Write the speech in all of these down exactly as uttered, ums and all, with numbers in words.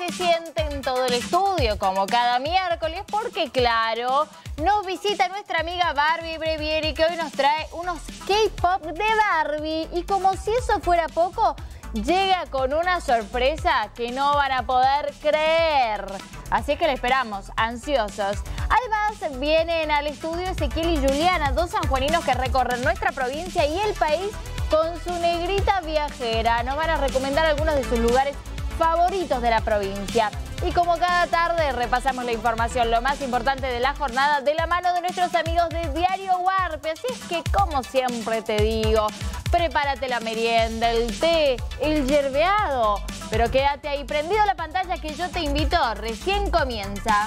se siente en todo el estudio, como cada miércoles, porque claro, nos visita nuestra amiga Barbie Brevieri, que hoy nos trae unos K-pop de Barbie. Y como si eso fuera poco, llega con una sorpresa que no van a poder creer. Así que le esperamos, ansiosos. Además, vienen al estudio Ezequiel y Juliana, dos sanjuaninos que recorren nuestra provincia y el país con su negrita viajera. Nos van a recomendar algunos de sus lugares favoritos de la provincia. Y como cada tarde repasamos la información, lo más importante de la jornada, de la mano de nuestros amigos de Diario Warpe. Así es que, como siempre te digo, prepárate la merienda, el té, el yerbeado. Pero quédate ahí prendido a la pantalla que yo te invito, recién comienza.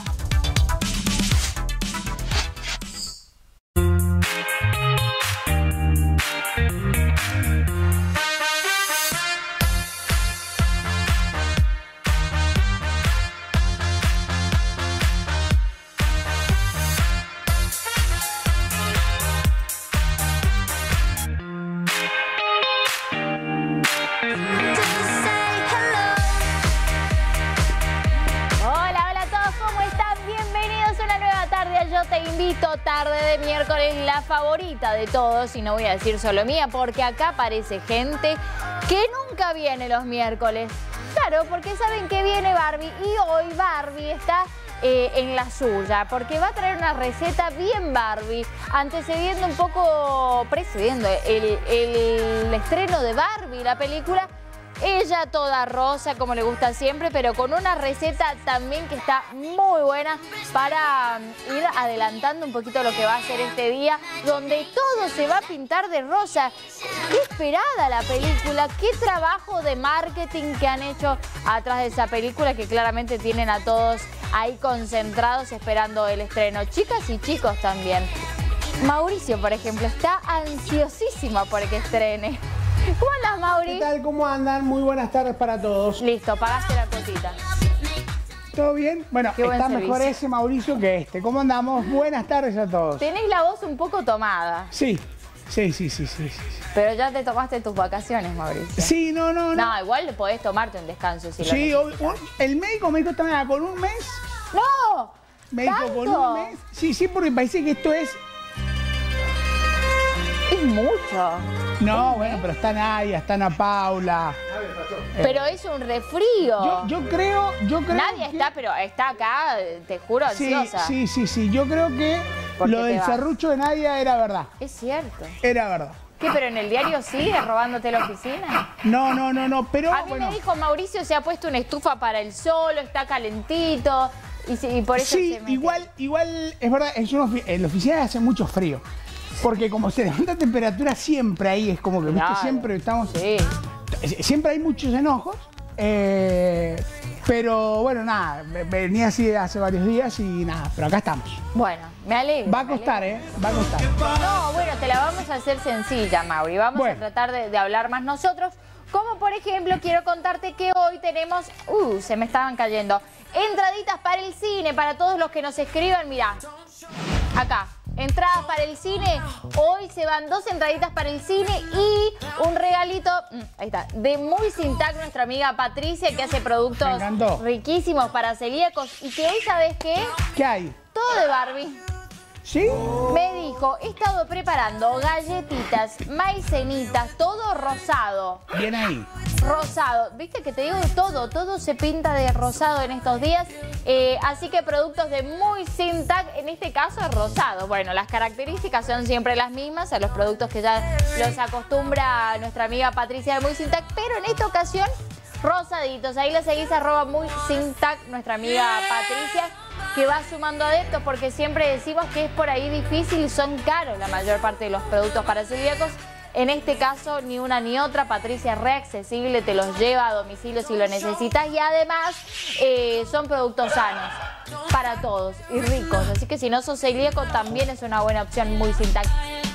Yo te invito, tarde de miércoles, la favorita de todos, y no voy a decir solo mía, porque acá aparece gente que nunca viene los miércoles. Claro, porque saben que viene Barbie y hoy Barbie está eh, en la suya, porque va a traer una receta bien Barbie, antecediendo un poco, precediendo el, el estreno de Barbie, la película. Ella toda rosa, como le gusta siempre, pero con una receta también que está muy buena para ir adelantando un poquito lo que va a ser este día, donde todo se va a pintar de rosa. Qué esperada la película, qué trabajo de marketing que han hecho atrás de esa película, que claramente tienen a todos ahí concentrados esperando el estreno. Chicas y chicos también. Mauricio, por ejemplo, está ansiosísima por que estrene. ¿Cómo andas, Mauri? ¿Qué tal? ¿Cómo andan? Muy buenas tardes para todos. Listo, pagaste la cosita. ¿Todo bien? Bueno, Qué está buen mejor servicio. ese Mauricio que este. ¿Cómo andamos? Buenas tardes a todos. Tenés la voz un poco tomada. Sí, sí, sí, sí, sí, sí. Pero ya te tomaste tus vacaciones, Mauricio. Sí, no, no, no. No, igual podés tomarte un descanso si Sí, lo o- el médico me dijo también con un mes. ¡No! Me dijo con ¿Tanto? un mes. Sí, sí, porque parece que esto es... Es mucho. No, ¿Un bueno, mes? pero está Nadia, está Ana Paula. Pero es un resfrío. Yo, yo creo, yo creo Nadie que... está, pero está acá, te juro, Sí, ansiosa. sí, sí, sí. Yo creo que ¿Por qué lo te del vas? serrucho de Nadia era verdad. Es cierto. Era verdad. ¿Qué, pero en el diario sigue robándote la oficina? No, no, no, no, pero A mí bueno. me dijo, Mauricio se ha puesto una estufa para el sol, está calentito, y, si- y por eso Sí, se mete. igual, igual, es verdad, en, una ofi- en la oficina hace mucho frío. Porque como se levanta temperatura siempre ahí, es como que, viste, Claro. siempre estamos... Sí. Siempre hay muchos enojos, eh, pero bueno, nada, ve- venía así hace varios días y nada, pero acá estamos. Bueno, me alegro. Va a me costar, alegro. ¿eh? Va a costar. No, bueno, te la vamos a hacer sencilla, Mauri. Vamos Bueno. a tratar de, de hablar más nosotros. Como por ejemplo, quiero contarte que hoy tenemos... Uh, se me estaban cayendo. Entraditas para el cine, para todos los que nos escriban. Mirá, acá. Entradas para el cine. Hoy se van dos entraditas para el cine y un regalito, mm, ahí está, de Muy Sintac, nuestra amiga Patricia, que hace Me productos encantó. riquísimos para celíacos. Y que hoy, ¿sabes qué? ¿Qué hay? Todo de Barbie. ¿Sí? Me dijo, he estado preparando galletitas, maicenitas, todo rosado. Bien ahí. Rosado. Viste que te digo todo, todo se pinta de rosado en estos días. Eh, así que productos de Muy Sintac, en este caso es rosado. Bueno, las características son siempre las mismas a los productos que ya los acostumbra nuestra amiga Patricia de Muy Sintac, pero en esta ocasión rosaditos. Ahí la seguís arroba Muy Sintac, nuestra amiga Patricia, que va sumando adeptos, porque siempre decimos que es por ahí difícil, son caros la mayor parte de los productos para celíacos. En este caso, ni una ni otra. Patricia es re accesible, te los lleva a domicilio si lo necesitas, y además eh, son productos sanos para todos y ricos. Así que si no sos celíaco, también es una buena opción Muy Sintac.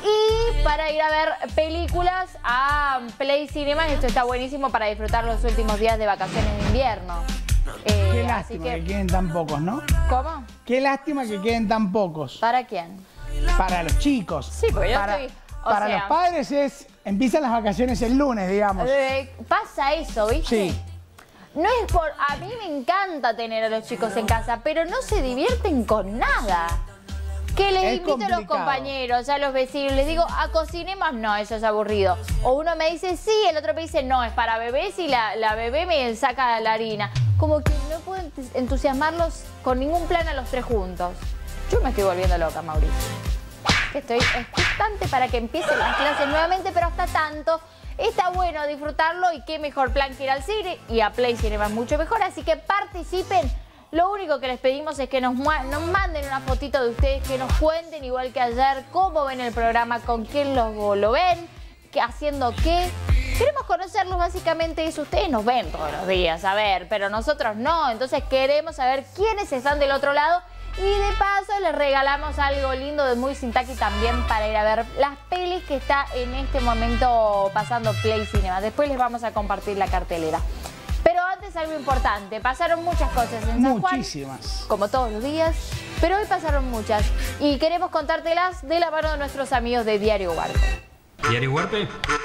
Y para ir a ver películas a Play Cinema, esto está buenísimo para disfrutar los últimos días de vacaciones de invierno. Eh, Qué así lástima que... que, queden tan pocos, ¿no? ¿cómo? Qué lástima que queden tan pocos. ¿Para quién? Para los chicos. Sí, porque yo para, estoy... O para sea, los padres es... Empiezan las vacaciones el lunes, digamos. eh, pasa eso, ¿viste? Sí. no es por... A mí me encanta tener a los chicos en casa, pero no se divierten con nada. Que les Es invito complicado. a los compañeros, a los vecinos, les digo, a cocinemos, no, eso es aburrido. O uno me dice sí, el otro me dice no, es para bebés y la, la bebé me saca la harina. Como que no puedo entusiasmarlos con ningún plan a los tres juntos. Yo me estoy volviendo loca, Mauricio. Estoy expectante para que empiecen las clases nuevamente, pero hasta tanto está bueno disfrutarlo y qué mejor plan que ir al cine, y a Play Cinema es mucho mejor, así que participen. Lo único que les pedimos es que nos, nos manden una fotito de ustedes, que nos cuenten, igual que ayer, cómo ven el programa, con quién lo, lo ven, qué, haciendo qué. Queremos conocerlos básicamente eso. Ustedes nos ven todos los días, a ver, pero nosotros no. Entonces queremos saber quiénes están del otro lado. Y de paso les regalamos algo lindo de Muy Sintaki también para ir a ver las pelis que está en este momento pasando Play Cinema. Después les vamos a compartir la cartelera. Pero antes algo importante, pasaron muchas cosas en San Juan. Muchísimas. Como todos los días, pero hoy pasaron muchas. Y queremos contártelas de la mano de nuestros amigos de Diario Huarpe. ¿Diario Huarpe?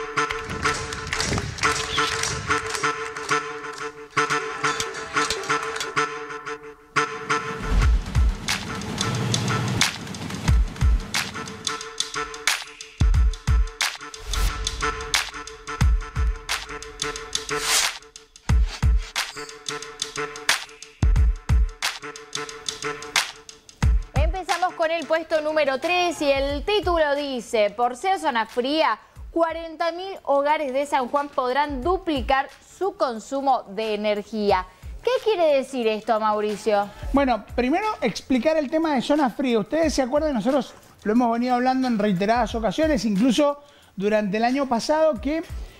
Empezamos con el puesto número tres y el título dice: por ser zona fría, cuarenta mil hogares de San Juan podrán duplicar su consumo de energía. ¿Qué quiere decir esto, Mauricio? Bueno, primero explicar el tema de zona fría. Ustedes se acuerdan, nosotros lo hemos venido hablando en reiteradas ocasiones, incluso durante el año pasado, que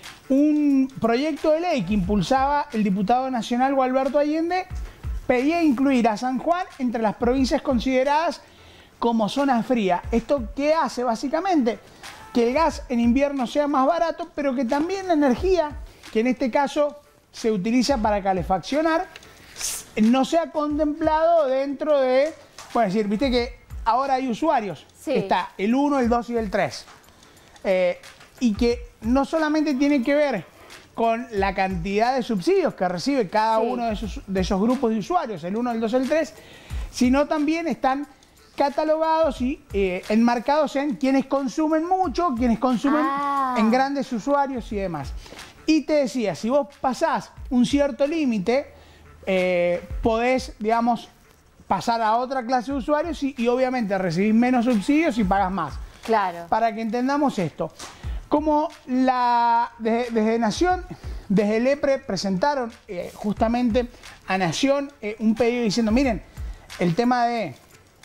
un proyecto de ley que impulsaba el diputado nacional Gualberto Allende pedía incluir a San Juan entre las provincias consideradas como zona fría. ¿Esto qué hace básicamente? Que el gas en invierno sea más barato, pero que también la energía, que en este caso se utiliza para calefaccionar, no sea contemplado dentro de, bueno, es decir, viste que ahora hay usuarios, Sí. está el uno, el dos y el tres, eh, y que no solamente tiene que ver con la cantidad de subsidios que recibe cada Sí. uno de esos, de esos grupos de usuarios, el uno, el dos, el tres, sino también están catalogados y eh, enmarcados en quienes consumen mucho, quienes consumen Ah. en grandes usuarios y demás. Y te decía, si vos pasás un cierto límite, eh, podés, digamos, pasar a otra clase de usuarios y, y obviamente recibís menos subsidios y pagas más. Claro. Para que entendamos esto, como la, desde, desde Nación, desde el EPRE presentaron eh, justamente a Nación eh, un pedido diciendo, miren, el tema de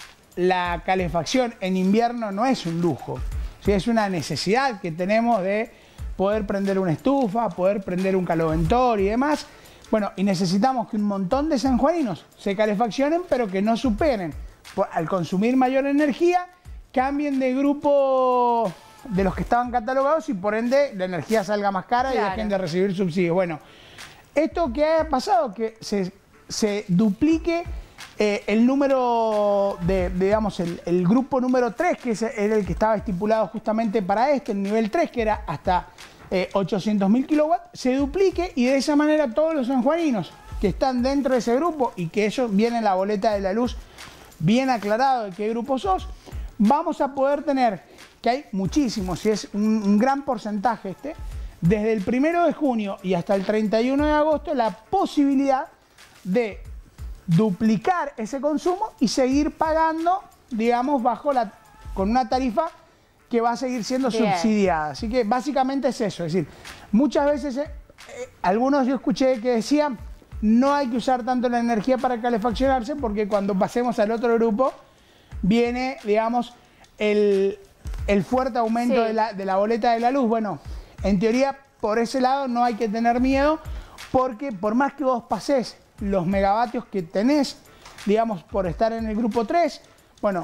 la calefacción en invierno no es un lujo, ¿sí? Es una necesidad que tenemos de poder prender una estufa, poder prender un caloventor y demás. Bueno, y necesitamos que un montón de sanjuaninos se calefaccionen, pero que no superen, por, al consumir mayor energía, cambien de grupo de los que estaban catalogados y por ende la energía salga más cara. Claro. Y dejen de recibir subsidios. Bueno, esto que ha pasado, que se, se duplique eh, el número de, de digamos, el, el grupo número tres, que es, era el que estaba estipulado justamente para este, el nivel tres, que era hasta eh, ochocientos mil kilowatts, se duplique y de esa manera todos los sanjuaninos que están dentro de ese grupo y que eso viene en la boleta de la luz bien aclarado de qué grupo sos, vamos a poder tener, que hay muchísimos, y es un, un gran porcentaje este, desde el primero de junio y hasta el treinta y uno de agosto, la posibilidad de duplicar ese consumo y seguir pagando, digamos, bajo la, con una tarifa que va a seguir siendo Bien. subsidiada. Así que básicamente es eso, es decir, muchas veces, eh, eh, algunos yo escuché que decían, no hay que usar tanto la energía para calefaccionarse porque cuando pasemos al otro grupo viene, digamos, el, el fuerte aumento sí. de, la, de la boleta de la luz. Bueno, en teoría, por ese lado no hay que tener miedo porque por más que vos pases los megavatios que tenés, digamos, por estar en el grupo tres, bueno,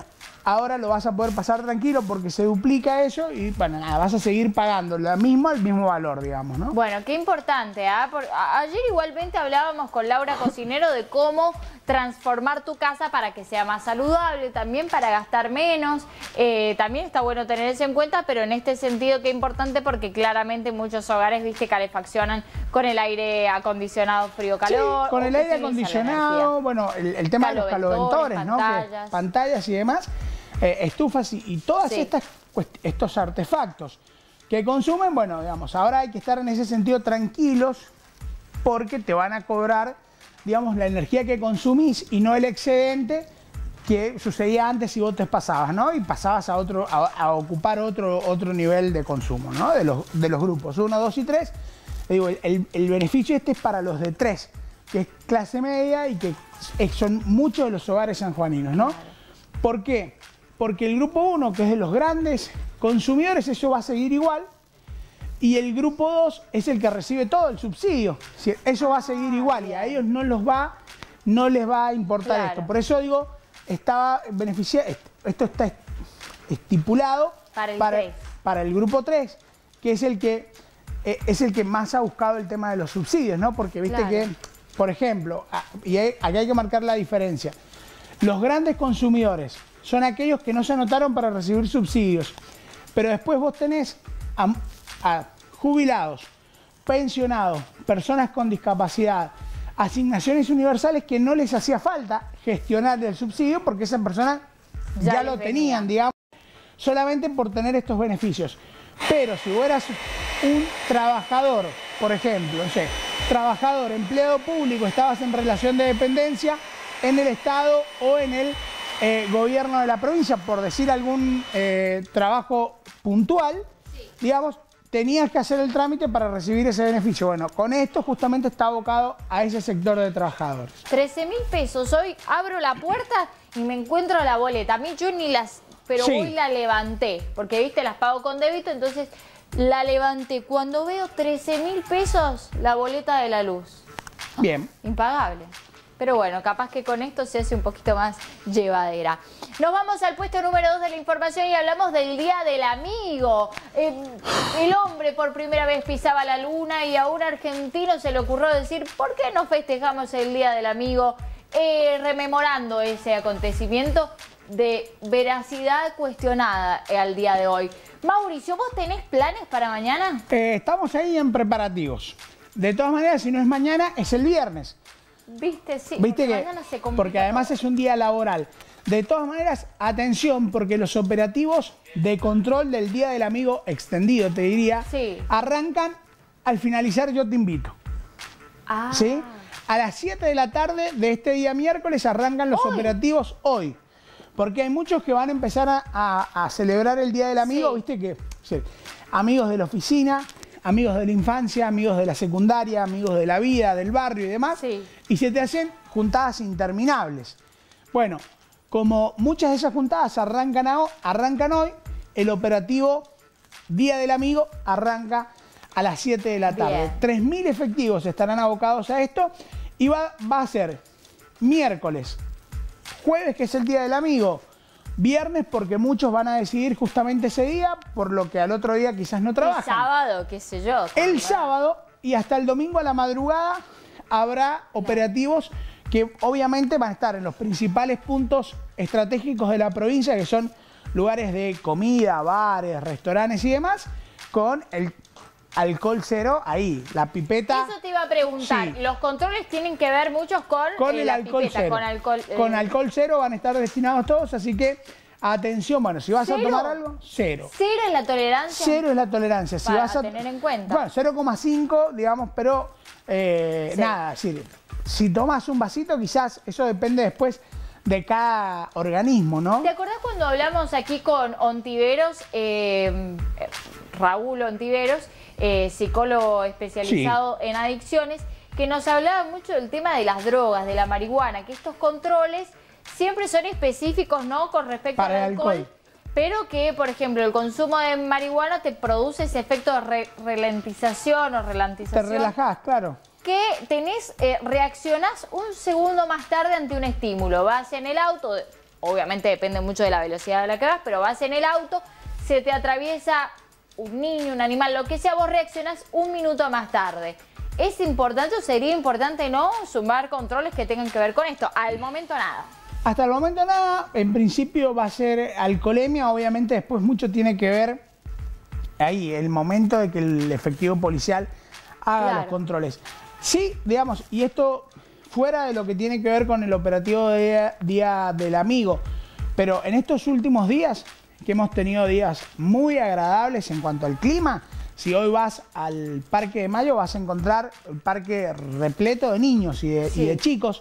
ahora lo vas a poder pasar tranquilo porque se duplica eso y bueno, nada, vas a seguir pagando lo mismo al mismo valor, digamos, ¿no? Bueno, qué importante, ¿ah? Por- a- ayer igualmente hablábamos con Laura Cocinero de cómo transformar tu casa para que sea más saludable, también para gastar menos. Eh, también está bueno tener eso en cuenta, pero en este sentido qué importante porque claramente muchos hogares, viste, calefaccionan con el aire acondicionado frío-calor. Sí, con o el que aire utiliza la acondicionado, energía. bueno, el, el tema de los Caloventores, caloventores, ¿no? Que- pantallas. pantallas y demás, eh, estufas y, y todas Sí. estas cuest- estos artefactos que consumen, bueno, digamos, ahora hay que estar en ese sentido tranquilos porque te van a cobrar, digamos, la energía que consumís y no el excedente que sucedía antes si vos te pasabas, ¿no? Y pasabas a otro, a, a ocupar otro, otro nivel de consumo, ¿no? De los, de los grupos uno, dos y tres. Digo, el, el beneficio este es para los de tres, que es clase media y que son muchos de los hogares sanjuaninos, ¿no? ¿Por qué? Porque el grupo uno, que es de los grandes consumidores, eso va a seguir igual. Y el grupo dos es el que recibe todo el subsidio. Si- Eso va a seguir igual y a ellos no, los va, no les va a importar Claro. esto. Por eso digo, estaba beneficiado, esto está estipulado Para el para, tres. para el grupo tres, que es el que, eh, es el que más ha buscado el tema de los subsidios, ¿no? Porque viste Claro. que, por ejemplo, ah, y hay- aquí hay que marcar la diferencia. Los grandes consumidores son aquellos que no se anotaron para recibir subsidios, pero después vos tenés a, a jubilados, pensionados, personas con discapacidad, asignaciones universales que no les hacía falta gestionar el subsidio porque esas personas Ya ya, les lo venía. tenían, digamos, solamente por tener estos beneficios. Pero si vos eras un trabajador, por ejemplo, no sé, trabajador, empleado público, estabas en relación de dependencia en el Estado o en el eh, gobierno de la provincia, por decir algún eh, trabajo puntual, digamos, tenías que hacer el trámite para recibir ese beneficio. Bueno, con esto justamente está abocado a ese sector de trabajadores. trece mil pesos. Hoy abro la puerta y me encuentro la boleta. A mí yo ni las... Pero Sí. hoy la levanté. Porque, viste, las pago con débito. Entonces la levanté. Cuando veo trece mil pesos, la boleta de la luz. Bien. Impagable. Pero bueno, capaz que con esto se hace un poquito más llevadera. Nos vamos al puesto número dos de la información y hablamos del Día del Amigo. Eh, el hombre por primera vez pisaba la luna y a un argentino se le ocurrió decir, ¿por qué no festejamos el Día del Amigo? Eh, rememorando ese acontecimiento de veracidad cuestionada eh, al día de hoy. Mauricio, ¿vos tenés planes para mañana? Eh, estamos ahí en preparativos. De todas maneras, si no es mañana, es el viernes. Viste, sí. ¿Viste porque que? mañana se complica Porque además todo. es un día laboral. De todas maneras, atención, porque los operativos de control del Día del Amigo extendido, te diría, Sí. arrancan al finalizar Yo Te Invito. Ah. ¿Sí? A las siete de la tarde de este día miércoles arrancan los Hoy. operativos hoy. Porque hay muchos que van a empezar a, a- a celebrar el Día del Amigo, Sí. viste que, sí, amigos de la oficina, amigos de la infancia, amigos de la secundaria, amigos de la vida, del barrio y demás, Sí. y se te hacen juntadas interminables. Bueno, como muchas de esas juntadas arrancan, a- arrancan hoy, el operativo Día del Amigo arranca a las siete de la tarde. Bien. tres mil efectivos estarán abocados a esto y va, va a ser miércoles, jueves, que es el Día del Amigo, viernes, porque muchos van a decidir justamente ese día, por lo que al otro día quizás no El trabajan. sábado, qué sé yo. El sábado y hasta el domingo a la madrugada habrá operativos que obviamente van a estar en los principales puntos estratégicos de la provincia, que son lugares de comida, bares, restaurantes y demás, con el alcohol cero ahí, la pipeta. Eso te iba a preguntar. Sí. Los controles tienen que ver muchos con, Con eh, el la alcohol pipeta, cero. con alcohol. eh, Con alcohol cero van a estar destinados todos, así que atención, bueno, si vas ¿Cero? a tomar algo, cero. Cero es la tolerancia. Cero es la tolerancia. Si Para vas a tener en cuenta. Bueno, cero coma cinco, digamos, pero eh, Sí. nada, es decir, si tomas un vasito, quizás eso depende después de cada organismo, ¿no? ¿Te acordás cuando hablamos aquí con Ontiveros, eh, eh, Raúl Ontiveros, eh, psicólogo especializado en adicciones, que nos hablaba mucho del tema de las drogas, de la marihuana, que estos controles siempre son específicos, ¿no?, con respecto Para al el alcohol, alcohol. pero que, por ejemplo, el consumo de marihuana te produce ese efecto de re- ralentización o Te relantización. relajás, claro. Que tenés, eh, reaccionás un segundo más tarde ante un estímulo. Vas en el auto, obviamente depende mucho de la velocidad a la que vas, pero vas en el auto, se te atraviesa un niño, un animal, lo que sea, vos reaccionás un minuto más tarde. ¿Es importante o sería importante no sumar controles que tengan que ver con esto? Al momento nada. Hasta el momento nada, en principio va a ser alcoholemia, obviamente después mucho tiene que ver ahí, el momento de que el efectivo policial haga claro. los controles. Sí, digamos, y esto fuera de lo que tiene que ver con el operativo de día, día del amigo, pero en estos últimos días, que hemos tenido días muy agradables en cuanto al clima, si hoy vas al Parque de Mayo vas a encontrar el parque repleto de niños y de, sí. y de chicos,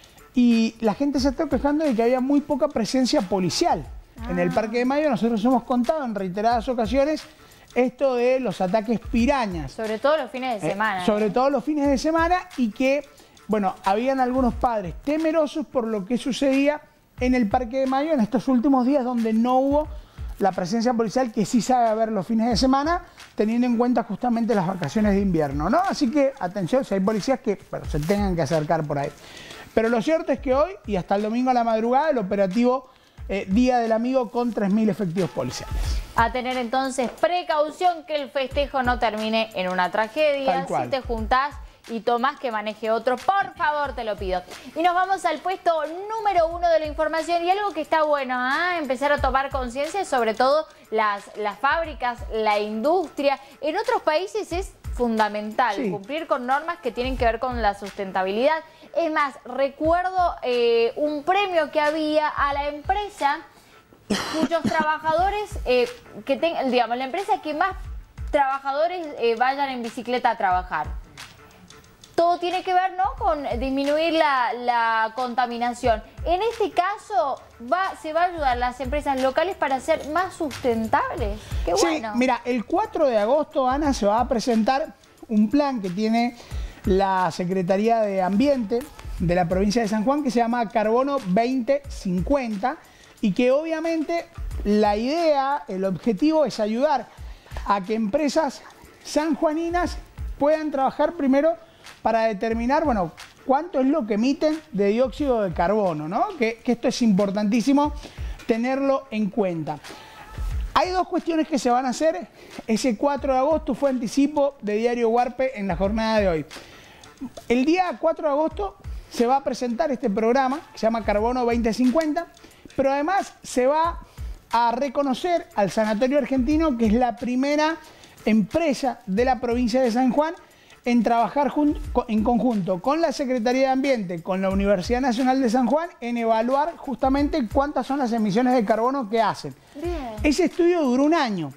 y la gente se está quejando de que había muy poca presencia policial ah. en el Parque de Mayo. Nosotros hemos contado en reiteradas ocasiones esto de los ataques pirañas. Sobre todo los fines de semana. Eh, sobre ¿eh? todo los fines de semana, y que, bueno, habían algunos padres temerosos por lo que sucedía en el Parque de Mayo en estos últimos días, donde no hubo la presencia policial que sí sabe haber los fines de semana, teniendo en cuenta justamente las vacaciones de invierno, ¿no? Así que, atención, si hay policías que bueno, se tengan que acercar por ahí. Pero lo cierto es que hoy y hasta el domingo a la madrugada, el operativo eh, Día del Amigo con tres mil efectivos policiales. A tener entonces precaución que el festejo no termine en una tragedia. Si te juntás y tomás, que maneje otro, por favor, te lo pido. Y nos vamos al puesto número uno de la información, y algo que está bueno, ¿eh? empezar a tomar conciencia, sobre todo las, las fábricas, la industria. En otros países es fundamental sí. cumplir con normas que tienen que ver con la sustentabilidad. Es más, recuerdo eh, un premio que había a la empresa cuyos trabajadores, eh, que tengan, digamos, la empresa que más trabajadores eh, vayan en bicicleta a trabajar. Todo tiene que ver, ¿no?, con disminuir la, la contaminación. En este caso, va, se va a ayudar a las empresas locales para ser más sustentables. Qué bueno. Sí, mira, el cuatro de agosto, Ana, se va a presentar un plan que tiene la Secretaría de Ambiente de la provincia de San Juan, que se llama Carbono veinte cincuenta, y que obviamente la idea, el objetivo es ayudar a que empresas sanjuaninas puedan trabajar primero para determinar, bueno, cuánto es lo que emiten de dióxido de carbono, ¿no? Que, que esto es importantísimo tenerlo en cuenta. Hay dos cuestiones que se van a hacer. Ese cuatro de agosto fue anticipo de Diario Huarpe en la jornada de hoy. El día cuatro de agosto se va a presentar este programa que se llama Carbono veinte cincuenta, pero además se va a reconocer al Sanatorio Argentino, que es la primera empresa de la provincia de San Juan en trabajar en conjunto con la Secretaría de Ambiente, con la Universidad Nacional de San Juan, en evaluar justamente cuántas son las emisiones de carbono que hacen. Bien. Ese estudio duró un año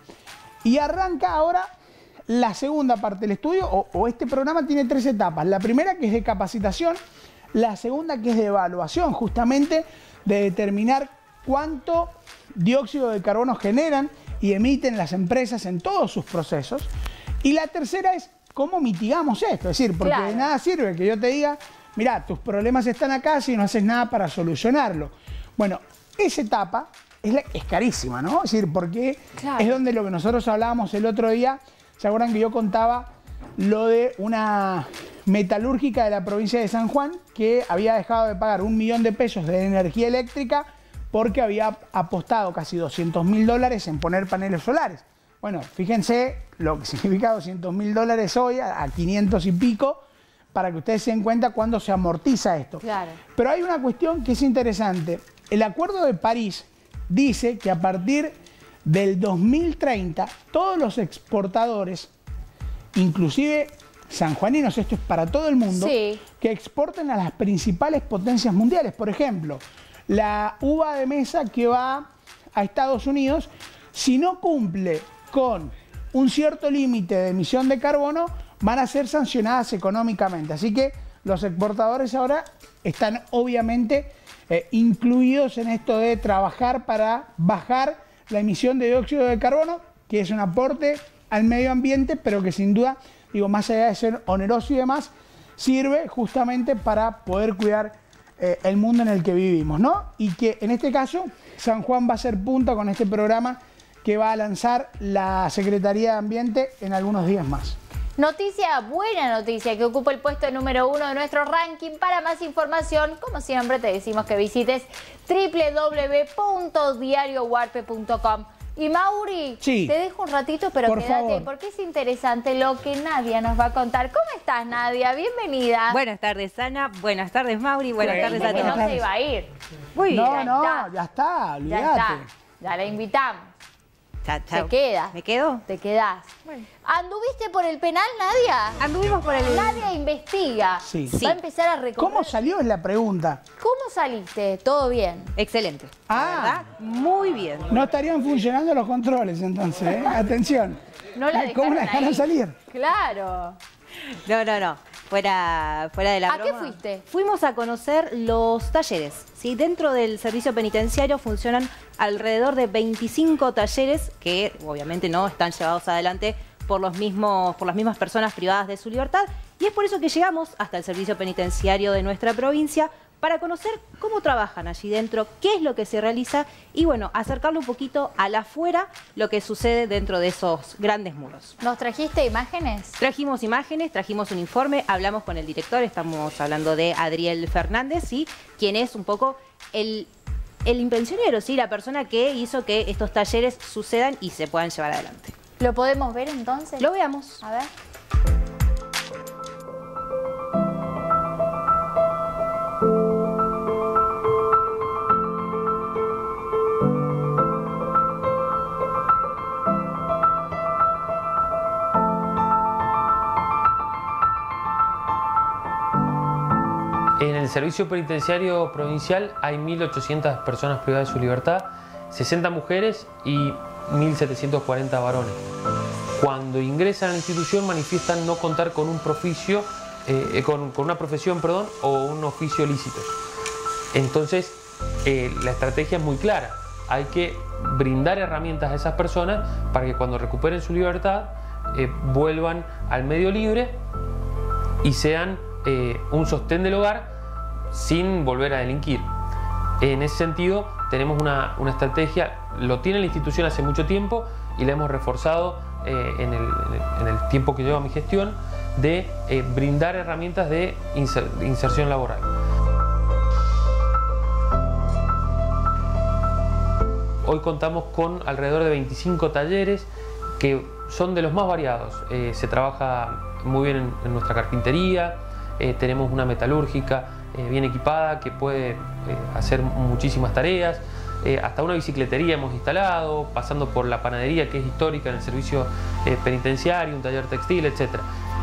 y arranca ahora la segunda parte del estudio, o, o este programa tiene tres etapas. La primera, que es de capacitación, la segunda, que es de evaluación, justamente de determinar cuánto dióxido de carbono generan y emiten las empresas en todos sus procesos, y la tercera es cómo mitigamos esto. Es decir, porque claro. de nada sirve que yo te diga, mira, tus problemas están acá si no haces nada para solucionarlo. Bueno, esa etapa es, la, es carísima, ¿no? Es decir, porque claro. es donde lo que nosotros hablábamos el otro día. ¿Se acuerdan que yo contaba lo de una metalúrgica de la provincia de San Juan que había dejado de pagar un millón de pesos de energía eléctrica porque había apostado casi doscientos mil dólares en poner paneles solares? Bueno, fíjense lo que significa doscientos mil dólares hoy a, a quinientos y pico, para que ustedes se den cuenta cuándo se amortiza esto. Claro. Pero hay una cuestión que es interesante. El Acuerdo de París dice que a partir del dos mil treinta, todos los exportadores, inclusive sanjuaninos, esto es para todo el mundo, sí. que exporten a las principales potencias mundiales. Por ejemplo, la uva de mesa que va a Estados Unidos, si no cumple con un cierto límite de emisión de carbono, van a ser sancionadas económicamente. Así que los exportadores ahora están obviamente eh, incluidos en esto de trabajar para bajar la emisión de dióxido de carbono, que es un aporte al medio ambiente, pero que sin duda, digo, más allá de ser oneroso y demás, sirve justamente para poder cuidar eh, el mundo en el que vivimos, ¿no? Y que en este caso San Juan va a ser punta con este programa que va a lanzar la Secretaría de Ambiente en algunos días más. Noticia, buena noticia, que ocupa el puesto número uno de nuestro ranking. Para más información, como siempre, te decimos que visites doble u doble u doble u punto diario huarpe punto com. Y Mauri, sí, te dejo un ratito, pero por quédate, favor, porque es interesante lo que Nadia nos va a contar. ¿Cómo estás, Nadia? Bienvenida. Buenas tardes, Ana. Buenas tardes, Mauri. Buenas Creíste tardes a que todos. no se iba a ir. Muy bien. No, Ya no, está. ya está, olvídate. Ya está, ya la invitamos. Chao, chao. Se queda. ¿Me quedo? Te quedás. Bueno. ¿Anduviste por el penal, Nadia? Anduvimos por el... Nadia investiga. Sí. Va a empezar a recorrer. ¿Cómo salió es la pregunta? ¿Cómo saliste? ¿Todo bien? Excelente. Ah. ¿Verdad? Muy bien. No estarían funcionando los controles entonces, ¿eh? Atención. No la ¿Cómo la dejaron dejaron ahí. salir? Claro. No, no, no. Fuera, fuera de la ¿A broma. qué fuiste? Fuimos a conocer los talleres. ¿Sí? Dentro del servicio penitenciario funcionan alrededor de veinticinco talleres que obviamente no están llevados adelante por, los mismos, por las mismas personas privadas de su libertad. Y es por eso que llegamos hasta el servicio penitenciario de nuestra provincia para conocer cómo trabajan allí dentro, qué es lo que se realiza y, bueno, acercarlo un poquito al afuera, lo que sucede dentro de esos grandes muros. ¿Nos trajiste imágenes? Trajimos imágenes, trajimos un informe, hablamos con el director, estamos hablando de Adriel Fernández, ¿sí? Quien es un poco el, el invencionero, ¿sí? La persona que hizo que estos talleres sucedan y se puedan llevar adelante. ¿Lo podemos ver entonces? Lo veamos. A ver. En el servicio penitenciario provincial hay mil ochocientas personas privadas de su libertad, sesenta mujeres y mil setecientos cuarenta varones. Cuando ingresan a la institución manifiestan no contar con un proficio, eh, con, con una profesión, perdón, o un oficio lícito. Entonces, eh, la estrategia es muy clara. Hay que brindar herramientas a esas personas para que cuando recuperen su libertad eh, vuelvan al medio libre y sean eh, un sostén del hogar sin volver a delinquir. En ese sentido tenemos una, una estrategia, lo tiene la institución hace mucho tiempo y la hemos reforzado eh, en, el, en el tiempo que lleva mi gestión, de eh, brindar herramientas de inser, inserción laboral. Hoy contamos con alrededor de veinticinco talleres que son de los más variados. Eh, se trabaja muy bien en, en nuestra carpintería, eh, tenemos una metalúrgica eh, bien equipada que puede eh, hacer muchísimas tareas, eh, hasta una bicicletería hemos instalado, pasando por la panadería que es histórica en el servicio eh, penitenciario, un taller textil, etcétera.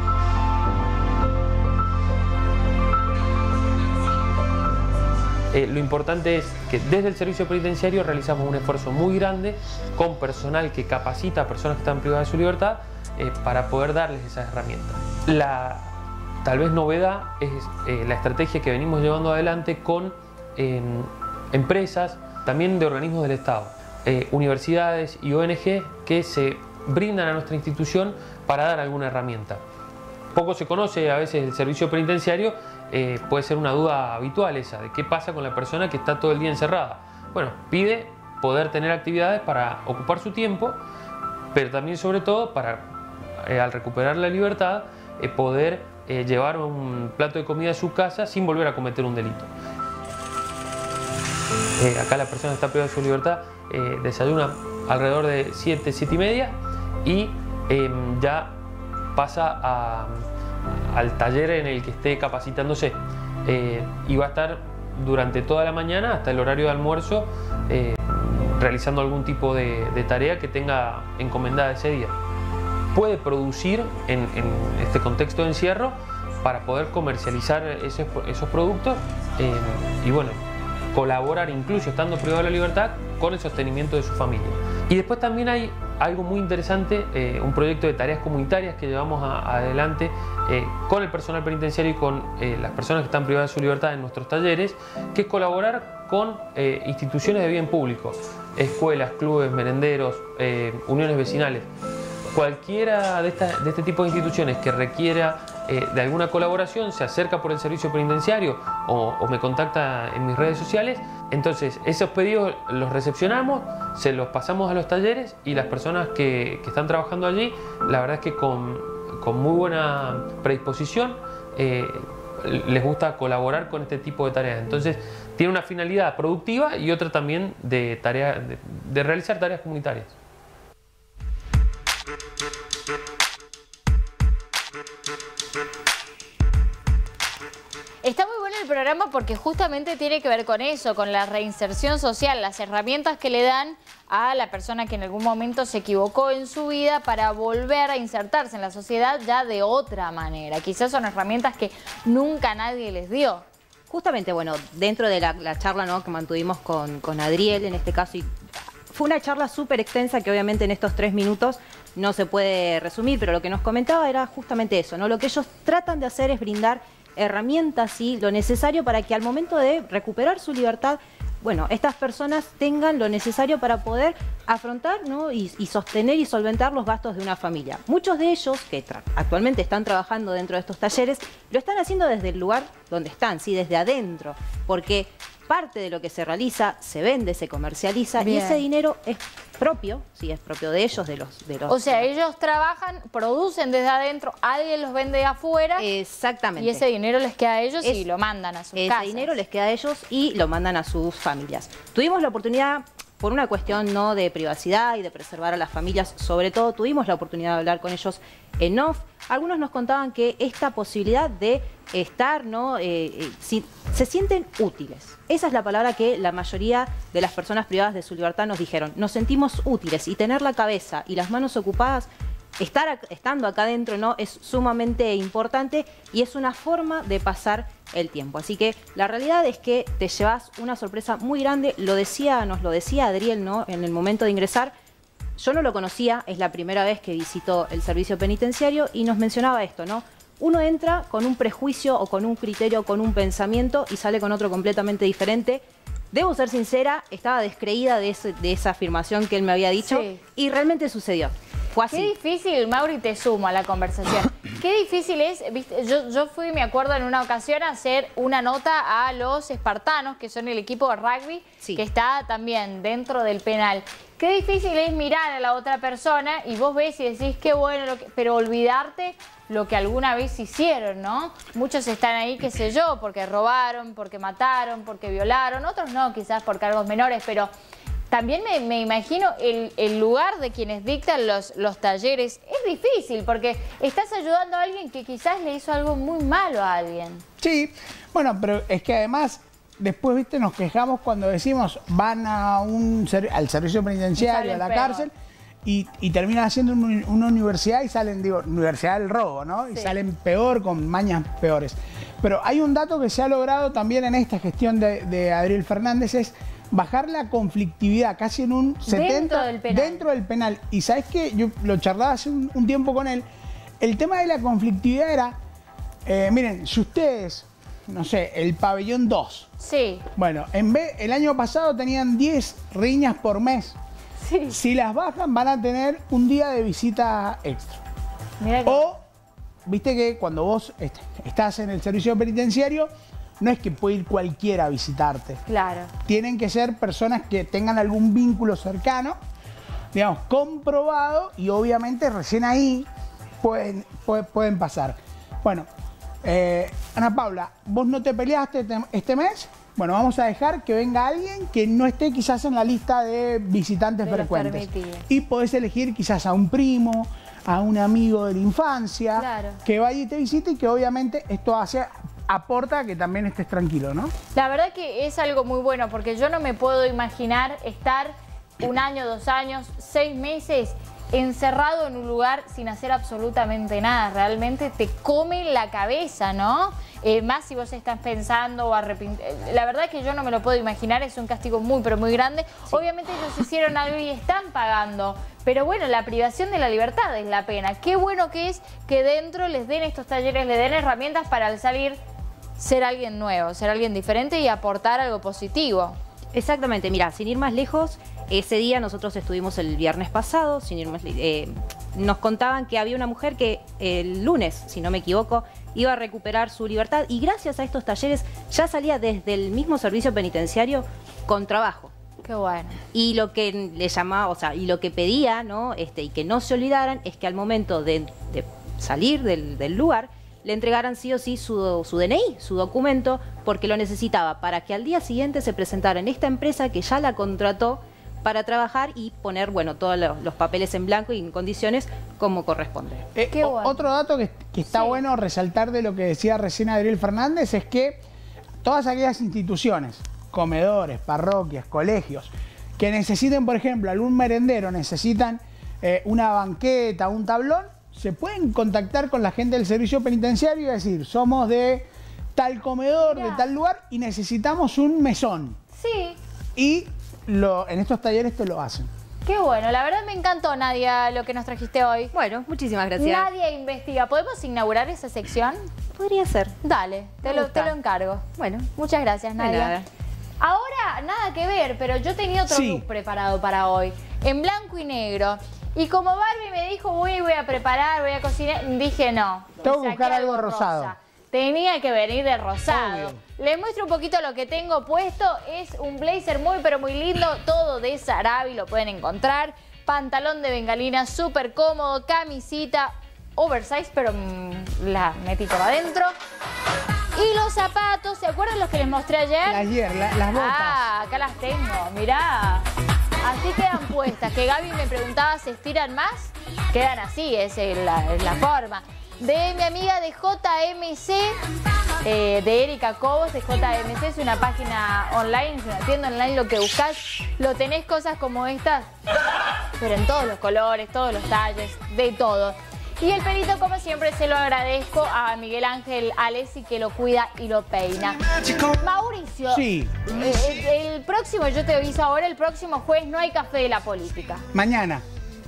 Eh, lo importante es que desde el servicio penitenciario realizamos un esfuerzo muy grande con personal que capacita a personas que están privadas de su libertad eh, para poder darles esas herramientas. La tal vez novedad es eh, la estrategia que venimos llevando adelante con eh, empresas, también de organismos del Estado, eh, universidades y O N G que se brindan a nuestra institución para dar alguna herramienta. Poco se conoce a veces el servicio penitenciario. Eh, puede ser una duda habitual esa, de qué pasa con la persona que está todo el día encerrada. Bueno, pide poder tener actividades para ocupar su tiempo, pero también sobre todo para, eh, al recuperar la libertad, eh, poder eh, llevar un plato de comida a su casa sin volver a cometer un delito. Eh, acá la persona que está privada de su libertad eh, desayuna alrededor de siete, siete y media y eh, ya pasa a... al taller en el que esté capacitándose eh, y va a estar durante toda la mañana hasta el horario de almuerzo eh, realizando algún tipo de, de tarea que tenga encomendada ese día. Puede producir en, en este contexto de encierro para poder comercializar esos, esos productos eh, y bueno, colaborar incluso estando privado de la libertad con el sostenimiento de su familia. Y después también hay algo muy interesante, eh, un proyecto de tareas comunitarias que llevamos a, adelante eh, con el personal penitenciario y con eh, las personas que están privadas de su libertad en nuestros talleres, que es colaborar con eh, instituciones de bien público, escuelas, clubes, merenderos, eh, uniones vecinales. Cualquiera de, esta, de este tipo de instituciones que requiera eh, de alguna colaboración se acerca por el servicio penitenciario o, o me contacta en mis redes sociales. Entonces esos pedidos los recepcionamos, se los pasamos a los talleres y las personas que, que están trabajando allí, la verdad es que con, con muy buena predisposición eh, les gusta colaborar con este tipo de tareas. Entonces tiene una finalidad productiva y otra también de, tarea, de, de realizar tareas comunitarias. Está muy bueno el programa porque justamente tiene que ver con eso, con la reinserción social, las herramientas que le dan a la persona que en algún momento se equivocó en su vida para volver a insertarse en la sociedad ya de otra manera. Quizás son herramientas que nunca nadie les dio. Justamente, bueno, dentro de la, la charla, ¿no?, que mantuvimos con, con Adriel en este caso, y fue una charla súper extensa que obviamente en estos tres minutos no se puede resumir, pero lo que nos comentaba era justamente eso, ¿no? Lo que ellos tratan de hacer es brindar herramientas y lo necesario para que al momento de recuperar su libertad, bueno, estas personas tengan lo necesario para poder afrontar, ¿no?, y, y sostener y solventar los gastos de una familia. Muchos de ellos que actualmente están trabajando dentro de estos talleres lo están haciendo desde el lugar donde están, sí, desde adentro, porque parte de lo que se realiza se vende, se comercializa. Bien. Y ese dinero es propio, sí, es propio de ellos, de los... De los o sea, ellos trabajan, producen desde adentro, alguien los vende de afuera. Exactamente. Y ese dinero les queda a ellos es, y lo mandan a sus ese casas. Ese dinero les queda a ellos y lo mandan a sus familias. Tuvimos la oportunidad, por una cuestión no de privacidad y de preservar a las familias, sobre todo tuvimos la oportunidad de hablar con ellos en off. Algunos nos contaban que esta posibilidad de estar, ¿no?, eh, eh, si, se sienten útiles. Esa es la palabra que la mayoría de las personas privadas de su libertad nos dijeron. Nos sentimos útiles y tener la cabeza y las manos ocupadas, estar estando acá adentro, ¿no?, es sumamente importante y es una forma de pasar el tiempo. Así que la realidad es que te llevas una sorpresa muy grande. Lo decía, nos lo decía Adriel, ¿no?, en el momento de ingresar. Yo no lo conocía, es la primera vez que visito el servicio penitenciario y nos mencionaba esto, ¿no? Uno entra con un prejuicio o con un criterio, con un pensamiento y sale con otro completamente diferente. Debo ser sincera, estaba descreída de, ese, de esa afirmación que él me había dicho, sí, y realmente sucedió. Fue así. Qué difícil, Mauri, te sumo a la conversación. Qué difícil es, ¿viste? Yo, yo fui, me acuerdo, en una ocasión a hacer una nota a los espartanos, que son el equipo de rugby, sí, que está también dentro del penal. Qué difícil es mirar a la otra persona y vos ves y decís qué bueno, lo que, pero olvidarte lo que alguna vez hicieron, ¿no? Muchos están ahí, qué sé yo, porque robaron, porque mataron, porque violaron, otros no, quizás por cargos menores, pero también me, me imagino el, el lugar de quienes dictan los, los talleres. Es difícil porque estás ayudando a alguien que quizás le hizo algo muy malo a alguien. Sí, bueno, pero es que además después, viste, nos quejamos cuando decimos van a un al servicio penitenciario, a la peor. cárcel, y, y terminan haciendo un, una universidad y salen, digo, universidad del robo, ¿no? Y sí, salen peor, con mañas peores. Pero hay un dato que se ha logrado también en esta gestión de, de Adriel Fernández, es bajar la conflictividad casi en un setenta por ciento dentro del penal. Dentro del penal. Y ¿sabes qué? Yo lo charlaba hace un, un tiempo con él. El tema de la conflictividad era, eh, miren, si ustedes, no sé, el pabellón dos. Sí. Bueno, en vez, el año pasado tenían diez riñas por mes. Sí. Si las bajan van a tener un día de visita extra. Mirá que... O, viste que cuando vos est estás en el servicio penitenciario, no es que puede ir cualquiera a visitarte. Claro. Tienen que ser personas que tengan algún vínculo cercano, digamos, comprobado, y obviamente recién ahí pueden, pueden, pueden pasar. Bueno, eh, Ana Paula, ¿vos no te peleaste este mes? Bueno, vamos a dejar que venga alguien que no esté quizás en la lista de visitantes de frecuentes. Y podés elegir quizás a un primo, a un amigo de la infancia, claro, que vaya y te visite, y que obviamente esto hace... aporta a que también estés tranquilo, ¿no? La verdad que es algo muy bueno, porque yo no me puedo imaginar estar un año, dos años, seis meses encerrado en un lugar sin hacer absolutamente nada. Realmente te come la cabeza, ¿no? Eh, más si vos estás pensando o arrepintiendo. La verdad que yo no me lo puedo imaginar, es un castigo muy, pero muy grande. Sí. Obviamente ellos hicieron algo y están pagando. Pero bueno, la privación de la libertad es la pena. Qué bueno que es que dentro les den estos talleres, les den herramientas para al salir ser alguien nuevo, ser alguien diferente y aportar algo positivo. Exactamente, mira, sin ir más lejos, ese día nosotros estuvimos el viernes pasado, sin ir más, eh, nos contaban que había una mujer que el lunes, si no me equivoco, iba a recuperar su libertad y gracias a estos talleres ya salía desde el mismo servicio penitenciario con trabajo. Qué bueno. Y lo que le llamaba, o sea, y lo que pedía, ¿no? Este, y que no se olvidaran, es que al momento de, de salir del, del lugar, le entregaran sí o sí su, su D N I, su documento, porque lo necesitaba para que al día siguiente se presentara en esta empresa que ya la contrató para trabajar y poner, bueno, todos los, los papeles en blanco y en condiciones como corresponde. Eh, Qué o- bueno. Otro dato que, que está Sí. bueno resaltar de lo que decía recién Adriel Fernández es que todas aquellas instituciones, comedores, parroquias, colegios, que necesiten, por ejemplo, algún merendero, necesitan eh, una banqueta, un tablón, se pueden contactar con la gente del servicio penitenciario y decir, somos de tal comedor, Mirá. de tal lugar y necesitamos un mesón. Sí. Y lo, en estos talleres te lo hacen. Qué bueno, la verdad me encantó, Nadia, lo que nos trajiste hoy. Bueno, muchísimas gracias. Nadia investiga. ¿Podemos inaugurar esa sección? Podría ser. Dale, te Me lo, gusta. te lo encargo. Bueno, Muchas gracias, de Nadia. nada. Ahora, nada que ver, pero yo tenía otro Sí. look preparado para hoy, en blanco y negro. Y como Barbie me dijo, voy, voy a preparar, voy a cocinar, dije no. Tengo que saqué buscar algo rosado. Tenía que venir de rosado. Obvio. Les muestro un poquito lo que tengo puesto. Es un blazer muy, pero muy lindo. Todo de Sarabi, lo pueden encontrar. Pantalón de bengalina súper cómodo. Camisita oversize, pero mm, la metí por adentro. Y los zapatos, ¿se acuerdan los que les mostré ayer? Ayer, la- las botas. Ah, acá las tengo, mirá. Así quedan puestas. Que Gaby me preguntaba, ¿se estiran más? Quedan así, es el- la, es la forma. De mi amiga de J M C, eh, de Erika Cobos, de J M C, es una página online, es una tienda online, lo que buscas, lo tenés cosas como estas, pero en todos los colores, todos los talles, de todo. Y el pelito, como siempre, se lo agradezco a Miguel Ángel Alessi, que lo cuida y lo peina. Mauricio, Sí. eh, el, el próximo, yo te aviso ahora, el próximo jueves no hay café de la política. Mañana.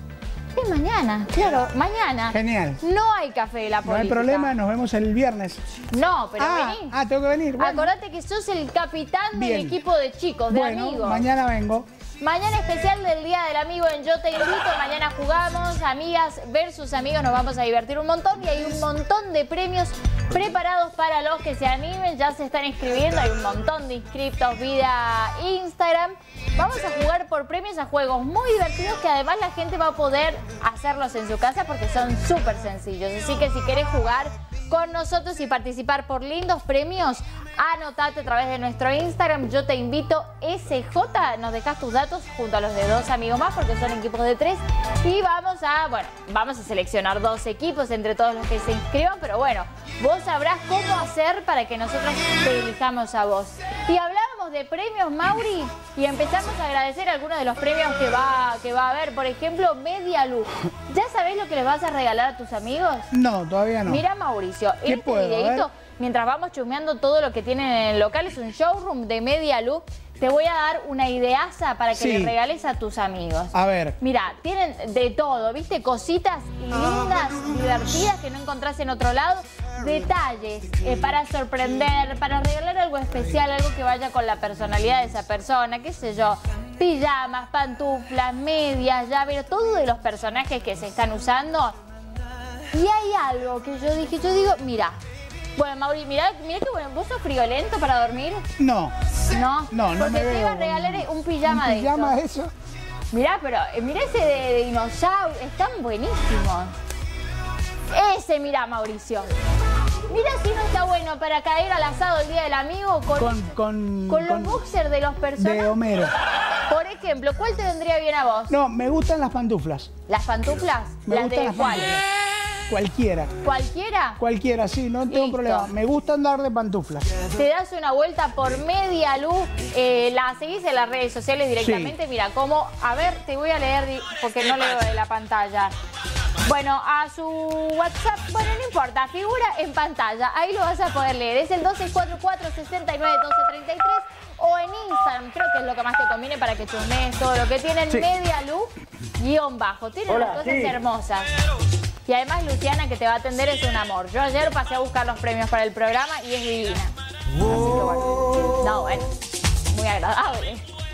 Es mañana, claro, mañana. Genial. No hay café de la No política. hay problema, nos vemos el viernes. No, pero ah, vení. ah, tengo que venir. Bueno, Acordate que sos el capitán Bien. del equipo de chicos, de bueno, amigos. mañana vengo. Mañana especial del Día del Amigo en Yo Te Invito. Mañana jugamos, amigas versus amigos. Nos vamos a divertir un montón y hay un montón de premios preparados para los que se animen. Ya se están inscribiendo, hay un montón de inscriptos vía Instagram. Vamos a jugar por premios a juegos muy divertidos que además la gente va a poder hacerlos en su casa porque son súper sencillos. Así que si querés jugar con nosotros y participar por lindos premios, anotate a través de nuestro Instagram, Yo Te Invito S J, nos dejas tus datos junto a los de dos amigos más porque son equipos de tres y vamos a, bueno, vamos a seleccionar dos equipos entre todos los que se inscriban, pero bueno, vos sabrás cómo hacer para que nosotros te elijamos a vos. Y hablábamos de premios, Mauri, y empezamos a agradecer algunos de los premios que va, que va a haber, por ejemplo, Media Luz. ¿Ya sabés lo que les vas a regalar a tus amigos? No, todavía no. Mira, Mauricio, ¿Qué este puedo? A videito, ver. mientras vamos chusmeando todo lo que tienen en el local, es un showroom de Media Luz. Te voy a dar una ideaza para que Sí. le regales a tus amigos. A ver. Mira, tienen de todo, ¿viste? Cositas lindas, divertidas que no encontrás en otro lado. Detalles eh, para sorprender, para regalar algo especial, algo que vaya con la personalidad de esa persona, qué sé yo. Pijamas, pantuflas, medias, llaveros, todo de los personajes que se están usando. Y hay algo que yo dije, yo digo, mira, bueno, Mauri, mira, mira que bueno, ¿vos sos friolento para dormir? No. No, No, no porque me te veo iba a con regalar un pijama ¿Un de pijama de estos. eso? Mirá, pero eh, mirá ese de, de dinosaurio, están buenísimos. Ese, mirá, Mauricio. Mira si no está bueno para caer al asado el día del amigo con, Con, con, con los con- boxers de los personajes. de Homero. Por ejemplo, ¿cuál te vendría bien a vos? No, me gustan las pantuflas. ¿Las pantuflas? Me ¿Las gustan de las cuál? pantuflas. Cualquiera. ¿Cualquiera? Cualquiera, sí, no tengo Listo. problema. Me gusta andar de pantuflas. Te das una vuelta por Media Luz, eh, la seguís en las redes sociales directamente. Mira, cómo, a ver, te voy a leer di- porque no leo de la pantalla. Bueno, a su WhatsApp, bueno, no importa, figura en pantalla, ahí lo vas a poder leer. Es el doce cuarenta y cuatro, sesenta y nueve, doce treinta y tres o en Instagram, creo que es lo que más te conviene para que chusmees todo lo que tienen. Sí. Media Luz, guión bajo. Tienen Hola, unas cosas sí. hermosas. Y además Luciana, que te va a atender, es un amor. Yo ayer pasé a buscar los premios para el programa y es divina. Así que bueno. No, bueno, muy agradable.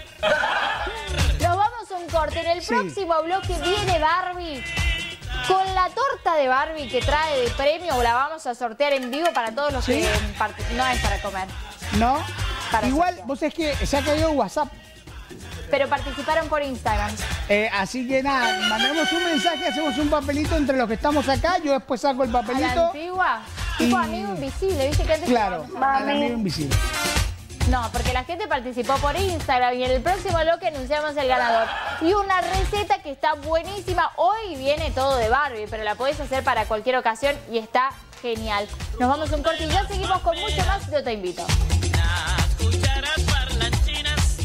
Nos vamos a un corte. En el Sí. próximo bloque viene Barbie. Con la torta de Barbie que trae de premio, la vamos a sortear en vivo para todos los ¿Sí? que part- no es para comer. ¿No? Para Igual, sortear. vos es que se ha caído WhatsApp. pero participaron por Instagram. Eh, así que nada, mandemos un mensaje, hacemos un papelito entre los que estamos acá, yo después saco el A la papelito. antigua, tipo Y- amigo invisible, ¿viste que antes Claro, jugábamos? al amigo invisible. No, porque la gente participó por Instagram y en el próximo bloque anunciamos el ganador. Y una receta que está buenísima. Hoy viene todo de Barbie, pero la podés hacer para cualquier ocasión y está genial. Nos vamos a un corte y ya seguimos con mucho más. Yo te invito. Las cucharas parlanchinas,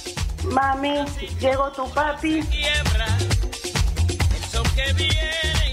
Mami, llegó tu papi. quiebra, el son que viene